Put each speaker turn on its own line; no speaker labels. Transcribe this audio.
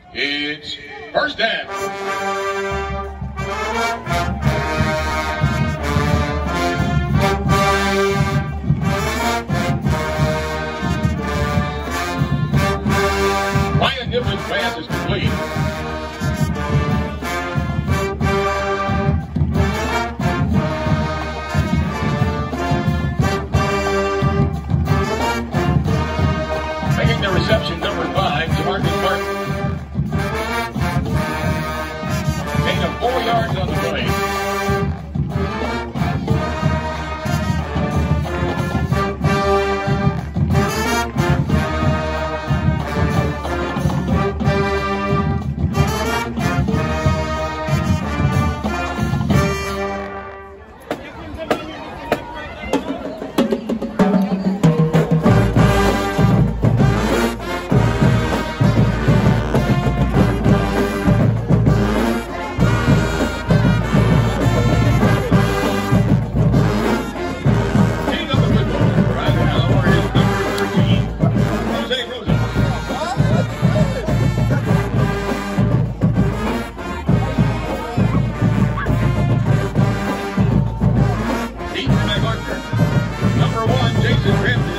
It's first down. Gibson's pass is complete. Making the reception, number 5, Jamarcus Martin. Gain of 4 yards on the play. Number 1, Jason Grimm.